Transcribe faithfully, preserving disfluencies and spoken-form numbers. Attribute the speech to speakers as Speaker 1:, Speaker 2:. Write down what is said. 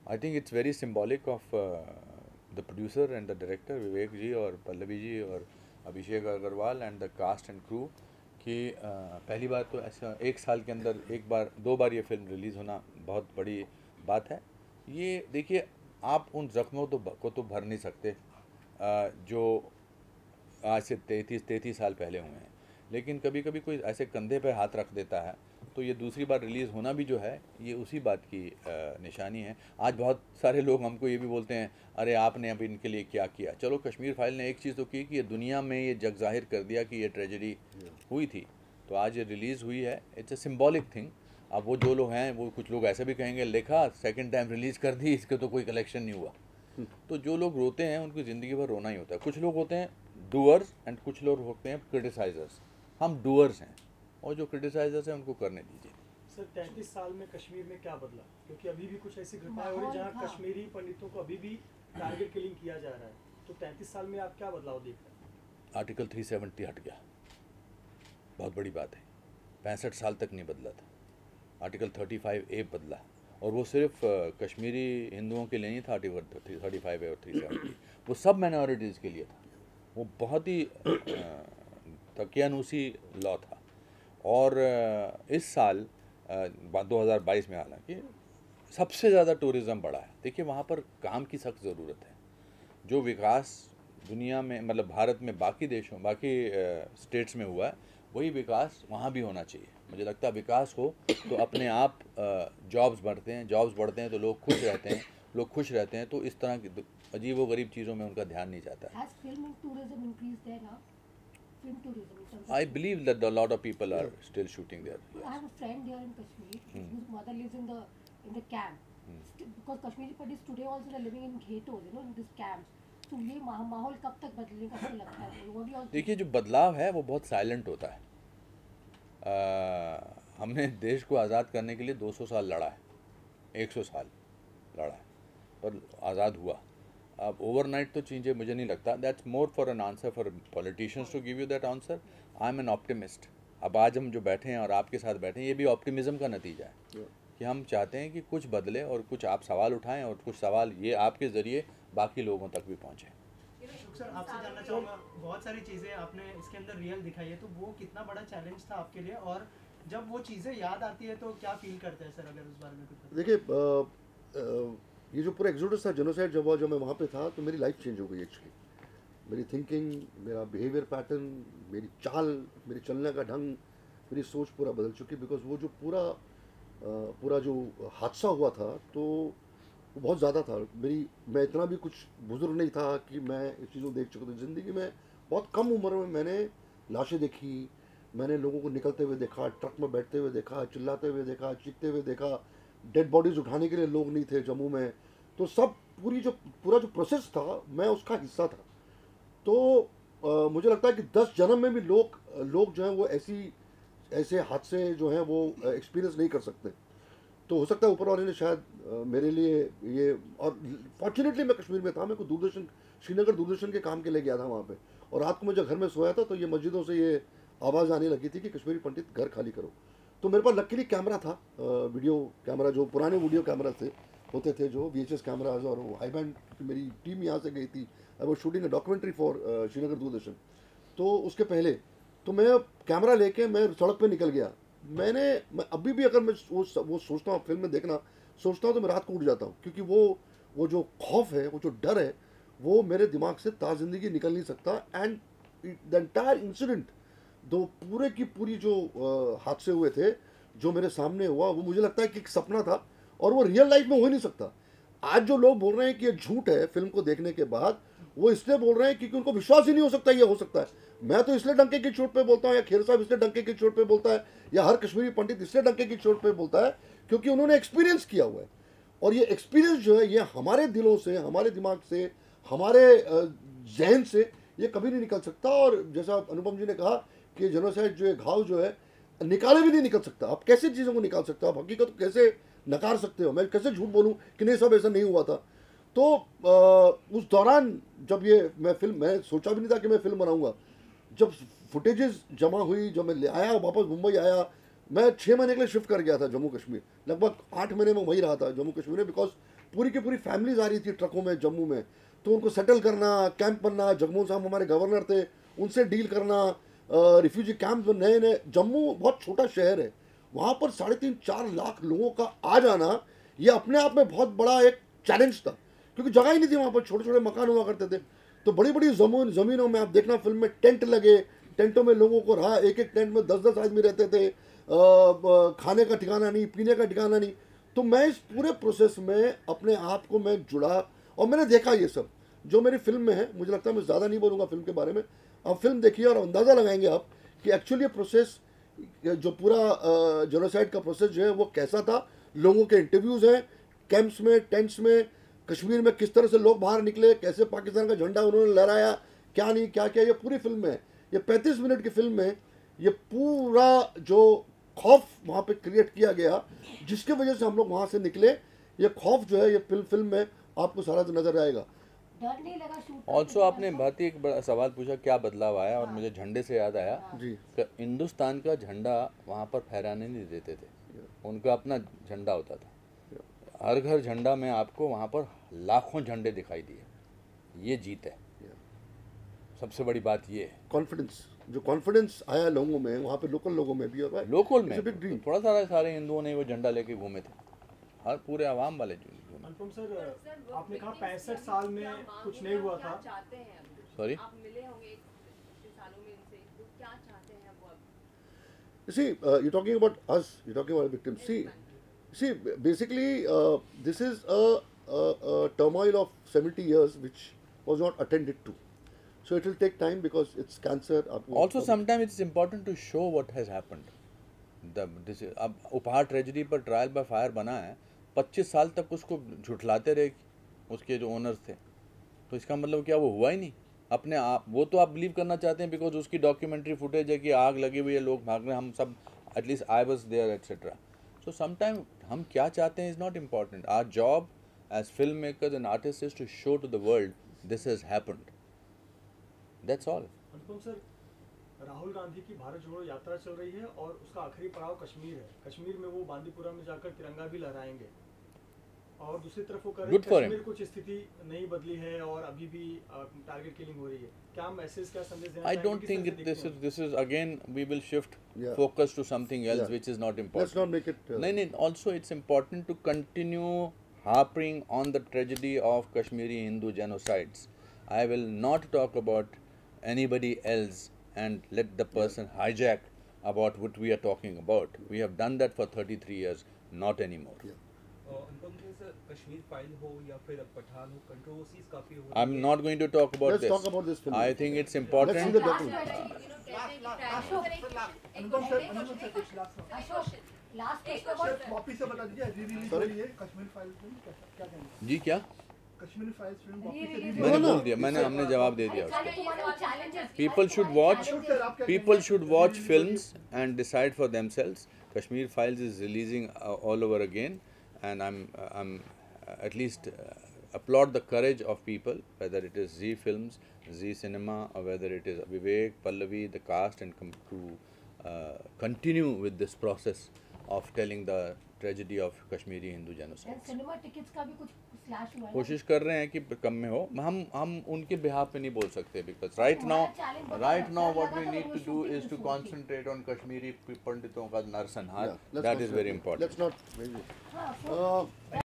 Speaker 1: I think it's very symbolic of the producer and the director Vivek ji और पल्लवी जी और Abhishek Agarwal and the cast and crew कि uh, पहली बार तो ऐसा एक साल के अंदर एक बार दो बार ये फिल्म रिलीज़ होना बहुत बड़ी बात है। ये देखिए, आप उन जख्मों तो को तो भर नहीं सकते uh, जो आज से तैंतीस तैंतीस साल पहले हुए हैं, लेकिन कभी कभी कोई ऐसे कंधे पे हाथ रख देता है तो ये दूसरी बार रिलीज़ होना भी जो है ये उसी बात की आ, निशानी है। आज बहुत सारे लोग हमको ये भी बोलते हैं, अरे आपने अब इनके लिए क्या किया। चलो, कश्मीर फाइल ने एक चीज़ तो की कि ये दुनिया में ये जग जाहिर कर दिया कि ये ट्रेजेडी हुई थी, तो आज ये रिलीज़ हुई है। It's a symbolic thing. अब वो जो लोग हैं, वो कुछ लोग ऐसे भी कहेंगे, देखा सेकेंड टाइम रिलीज़ कर दी, इसके तो कोई कलेक्शन नहीं हुआ। तो जो लोग रोते हैं उनकी ज़िंदगी भर रोना ही होता है। कुछ लोग होते हैं डूअर्स एंड कुछ लोग होते हैं क्रिटिसाइजर्स। हम डूअर्स हैं और जो क्रिटिसाइजर्स हैं उनको करने दीजिए।
Speaker 2: सर, तैंतीस साल में कश्मीर में क्या बदला? क्योंकि अभी भी कुछ ऐसी घटनाएं हो रही हैं जहां कश्मीरी पंडितों को अभी भी टारगेट किलिंग किया जा रहा है, तो तैंतीस साल में आप क्या बदलाव देख रहे हैं?
Speaker 1: आर्टिकल तीन सौ सत्तर हट गया, बहुत बड़ी बात है। पैंसठ साल तक नहीं बदला था। आर्टिकल पैंतीस ए बदला, और वो सिर्फ कश्मीरी हिंदुओं के लिए नहीं था। आर्टिकल पैंतीस ए और तीन सौ सत्तर वो सब माइनॉरिटीज़ के लिए था। वो बहुत ही तकियानूसी लॉ था। और इस साल दो हज़ार बाईस में हालांकि सबसे ज़्यादा टूरिज़्म बढ़ा है। देखिए, वहाँ पर काम की सख्त ज़रूरत है। जो विकास दुनिया में, मतलब भारत में बाकी देशों बाकी स्टेट्स में हुआ है, वही विकास वहाँ भी होना चाहिए। मुझे लगता है विकास हो तो अपने आप जॉब्स बढ़ते हैं, जॉब्स बढ़ते हैं तो लोग खुश रहते हैं, लोग खुश रहते हैं तो इस तरह की अजीब व गरीब चीज़ों में उनका ध्यान नहीं जाता है।
Speaker 3: Film tourism in terms of
Speaker 1: I believe that a lot of people are still shooting there.
Speaker 3: I have a friend here in Kashmir
Speaker 1: Hmm.
Speaker 3: whose mother lives in the in the camp. St- because Kashmiri Pandits today also they're living in ghettos, you know, in these camps. तो ये मा- माहौल कब तक बदलेगा आपको लगता है? What do you all think?
Speaker 1: देखिए, जो बदलाव है वो बहुत साइलेंट होता है। आ, हमने देश को आज़ाद करने के लिए दो सौ साल लड़ा है, एक सौ साल लड़ा है, पर आज़ाद हुआ। अब ओवरनाइट तो चीज़ें मुझे नहीं लगता। That's more for an answer for politicians to give you that answer. I am an optimist. अब आज हम जो बैठे हैं और आपके साथ बैठे हैं, ये भी ऑप्टिमिज्म का नतीजा है yeah. कि हम चाहते हैं कि कुछ बदले और कुछ आप सवाल उठाएं और कुछ सवाल ये आपके ज़रिए बाकी लोगों तक भी पहुँचें।
Speaker 2: सर, आपसे जानना चाहूँगा, बहुत सारी चीज़ें आपने इसके अंदर रियल दिखाई है, तो वो कितना बड़ा चैलेंज था आपके लिए, और जब वो चीज़ें याद आती है तो क्या फील करते हैं सर? अगर उस बारे में कुछ
Speaker 4: देखिए, ये जो पूरा एक्सोडस था, जेनोसाइड जब हुआ, जब मैं वहाँ पे था, तो मेरी लाइफ चेंज हो गई एक्चुअली। मेरी थिंकिंग, मेरा बिहेवियर पैटर्न, मेरी चाल, मेरी चलने का ढंग, मेरी सोच पूरा बदल चुकी। बिकॉज वो जो पूरा पूरा जो हादसा हुआ था तो वो बहुत ज़्यादा था। मेरी मैं इतना भी कुछ बुजुर्ग नहीं था कि मैं इस चीज़ को देख चुका था। ज़िंदगी में बहुत कम उम्र में मैंने लाशें देखी, मैंने लोगों को निकलते हुए देखा, ट्रक में बैठते हुए देखा, चिल्लाते हुए देखा, चीखते हुए देखा, डेड बॉडीज़ उठाने के लिए लोग नहीं थे जम्मू में। तो सब पूरी जो पूरा जो प्रोसेस था, मैं उसका हिस्सा था। तो आ, मुझे लगता है कि दस जन्म में भी लोग लोग जो हैं वो ऐसी ऐसे हादसे जो हैं वो एक्सपीरियंस नहीं कर सकते। तो हो सकता है ऊपर वाले ने शायद आ, मेरे लिए ये, और फॉर्चुनेटली मैं कश्मीर में था, मेरे को दूरदर्शन, श्रीनगर दूरदर्शन के काम के लिए गया था वहाँ पे, और रात को मैं जब घर में सोया था तो ये मस्जिदों से ये आवाज़ आने लगी थी कि कश्मीरी पंडित घर खाली करो। तो मेरे पास लकीली कैमरा था, वीडियो कैमरा, जो पुराने वीडियो कैमरा थे होते थे, जो वी एच एस कैमराज, और हाई बैंड मेरी टीम यहाँ से गई थी। I was shooting a documentary for Srinagar Doordarshan. तो उसके पहले तो मैं कैमरा लेके मैं सड़क पे निकल गया। मैंने मैं अभी भी अगर मैं वो वो सोचता हूँ, फिल्म में देखना सोचता हूँ, तो मैं रात को उठ जाता हूँ, क्योंकि वो वो जो खौफ है, वो जो डर है, वो मेरे दिमाग से ता जिंदगी निकल नहीं सकता। एंड द एंटायर इंसिडेंट, दो पूरे की पूरी जो हादसे हुए थे, जो मेरे सामने हुआ, वो मुझे लगता है कि एक सपना था और वो रियल लाइफ में हो ही नहीं सकता। आज जो लोग बोल रहे हैं कि ये झूठ है फिल्म को देखने के बाद, वो इसलिए बोल रहे हैं क्योंकि उनको विश्वास ही नहीं हो सकता ये हो सकता है। मैं तो इसलिए डंके की चोट पे बोलता हूँ, या खेर साहब इसलिए डंके की चोट पे बोलता है, या हर कश्मीरी पंडित इसलिए डंके की चोट पे बोलता है क्योंकि उन्होंने एक्सपीरियंस किया हुआ है। और ये एक्सपीरियंस जो है, ये हमारे दिलों से, हमारे दिमाग से, हमारे जहन से ये कभी नहीं निकल सकता। और जैसा अनुपम जी ने कहा कि जेनोसाइड जो है, घाव जो है, निकाले भी नहीं निकल सकता। आप कैसे चीज़ों को निकाल सकते हो? आप हकीकत को कैसे नकार सकते हो? मैं कैसे झूठ बोलूं कि नहीं सब ऐसा नहीं हुआ था? तो आ, उस दौरान जब ये मैं फिल्म, मैं सोचा भी नहीं था कि मैं फिल्म बनाऊंगा। जब फुटेजेस जमा हुई, जब मैं ले आया, वापस मुंबई आया, मैं छः महीने के लिए शिफ्ट कर गया था जम्मू कश्मीर, लगभग आठ महीने में वहीं रहा था जम्मू कश्मीर में, बिकॉज पूरी की पूरी फैमिलीज आ रही थी ट्रकों में जम्मू में, तो उनको सेटल करना, कैंप बनना, जगमोहन साहब हमारे गवर्नर थे, उनसे डील करना, रिफ्यूजी कैंप में नए नए, जम्मू बहुत छोटा शहर है, वहाँ पर साढ़े तीन चार लाख लोगों का आ जाना ये अपने आप में बहुत बड़ा एक चैलेंज था, क्योंकि जगह ही नहीं थी वहाँ पर, छोटे छोटे मकान हुआ करते थे। तो बड़ी बड़ी जमीन ज़मीनों में आप देखना फिल्म में टेंट लगे, टेंटों में लोगों को रहा, एक एक टेंट में दस दस आदमी रहते थे, खाने का ठिकाना नहीं, पीने का ठिकाना नहीं। तो मैं इस पूरे प्रोसेस में अपने आप को मैं जुड़ा और मैंने देखा ये सब जो मेरी फिल्म में है। मुझे लगता है मैं ज़्यादा नहीं बोलूँगा फिल्म के बारे में, आप फिल्म देखिए और अंदाज़ा लगाएंगे आप कि एक्चुअली ये प्रोसेस जो पूरा जेनोसाइड का प्रोसेस जो है वो कैसा था। लोगों के इंटरव्यूज़ हैं कैंप्स में, टेंट्स में, कश्मीर में किस तरह से लोग बाहर निकले, कैसे पाकिस्तान का झंडा उन्होंने लहराया, क्या नहीं क्या क्या, ये पूरी फिल्म में है। ये पैंतीस मिनट की फिल्म में ये पूरा जो खौफ वहाँ पे क्रिएट किया गया, जिसके वजह से हम लोग वहाँ से निकले, ये खौफ जो है ये फिल्म फिल्म में आपको सारा नजर आएगा।
Speaker 3: डर नहीं लगा शूट?
Speaker 1: ऑल्सो आपने बहुत ही एक बड़ा सवाल पूछा क्या बदलाव आया, और मुझे झंडे से याद आया
Speaker 4: जी,
Speaker 1: कि हिंदुस्तान का झंडा वहाँ पर फहराने नहीं देते थे, उनका अपना झंडा होता था। हर घर झंडा में आपको वहाँ पर लाखों झंडे दिखाई दिए, ये जीत है, सबसे बड़ी बात ये है।
Speaker 4: कॉन्फिडेंस, जो कॉन्फिडेंस आया लोगों में वहाँ पे, लोकल लोगों में भी, और
Speaker 1: लोकल में
Speaker 4: It's a big dream.
Speaker 1: थोड़ा सारा सारे हिंदुओं ने वो झंडा लेके घूमे थे, हर पूरे आवाम वाले घूमे।
Speaker 2: अनुपम सर, आपने कहा पैंसठ साल में कुछ नहीं हुआ था।
Speaker 1: सॉरी,
Speaker 5: आप मिले होंगे इतने सालों में इनसे, तो क्या चाहते हैं वो अब?
Speaker 4: You see, uh, you're talking about us, you're talking about victims. See, see, basically, uh, this is a, a, a turmoil of seventy years which was not attended to. So it will take time because it's cancer.
Speaker 1: also sometimes it's important to show what has happened. The this is, अब उपहार tragedy पर trial by fire बना है, पच्चीस साल तक उसको झुठलाते रहे उसके जो ओनर्स थे, तो इसका मतलब क्या वो हुआ ही नहीं अपने आप? वो तो आप बिलीव करना चाहते हैं बिकॉज उसकी डॉक्यूमेंट्री फुटेज है कि आग लगी हुई है, लोग भाग रहे हैं, हम सब at least I was there etcetera. So sometime हम क्या चाहते हैं is not important. Our job as film makers and artist is to show to the world this has happened, that's all.
Speaker 2: Anupam sir, Rahul Gandhi की भारत जोड़ो यात्रा चल रही है और उसका आखिरी पड़ाव कश्मीर है। कश्मीर में वो बांदीपुरा में जाकर तिरंगा भी लहराएंगे, और दूसरी तरफ वो कर रहे हैं कश्मीर कुछ स्थिति नहीं बदली है और अभी भी टारगेट किलिंग हो रही है। क्या मैसेज, क्या संदेश देना
Speaker 1: I
Speaker 2: चाहेंगे?
Speaker 1: don't
Speaker 2: किस
Speaker 1: think
Speaker 2: तरह
Speaker 1: it,
Speaker 2: से
Speaker 1: this
Speaker 2: देखते
Speaker 1: is this is again we will shift
Speaker 4: Yeah.
Speaker 1: focus to something else
Speaker 4: Yeah.
Speaker 1: which is not important.
Speaker 4: Let's not make it. Uh,
Speaker 1: No, no, also it's important to continue harping on the tragedy of Kashmiri Hindu genocides. I will not talk about anybody else and let the person hijack about what we are talking about. We have done that for thirty-three years, not anymore.
Speaker 4: Yeah.
Speaker 6: Anupam ji sir, Kashmir file हो या फिर पठान हो, controversies काफी हो रही
Speaker 1: I'm
Speaker 6: है।
Speaker 1: not going to talk about
Speaker 4: Let's
Speaker 1: this.
Speaker 4: talk about this film.
Speaker 1: I think it's
Speaker 4: Let's see
Speaker 1: important.
Speaker 4: the
Speaker 3: Last
Speaker 4: document.
Speaker 3: question. Last question
Speaker 7: वापिस से बता दीजिए, री रिलीज हो रही है कश्मीर फाइल्स फिल्म, क्या कहेंगे?
Speaker 1: जी क्या?
Speaker 7: कश्मीर फाइल्स फिल्म वापिस से
Speaker 3: Re-release
Speaker 7: री
Speaker 1: मैंने
Speaker 4: No, no.
Speaker 1: बोल दिया, मैंने हमने जवाब दे दिया उसका।
Speaker 3: challenges.
Speaker 1: People should watch. People should watch films and decide for themselves. Kashmir Files is releasing uh, all over again, and I'm uh, I'm uh, at least uh, applaud the courage of people, whether it is Z Films, Z Cinema, or whether it is Vivek, Pallavi, the cast, and come to uh, continue with this process of telling the tragedy of Kashmiri Hindu genocide.
Speaker 3: Cinema tickets का भी कुछ slash हुआ है ना?
Speaker 1: कोशिश कर रहे हैं कि कम में हो, हम हम उनके बिहाफ पे नहीं बोल सकते because right now right now what we need to do is to concentrate on Kashmiri पंडितों का नरसंहार,
Speaker 4: Yeah, let's
Speaker 1: that
Speaker 4: not
Speaker 1: is
Speaker 4: say
Speaker 1: very
Speaker 4: that.
Speaker 1: Important.
Speaker 4: Let's not. Maybe.
Speaker 3: हाँ, so
Speaker 4: Uh,